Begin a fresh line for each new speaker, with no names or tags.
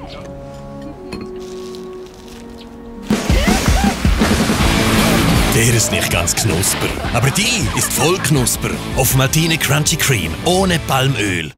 Der ist nicht ganz knusper, aber die ist voll knusper. Auf Maltine Crunchy Cream ohne Palmöl.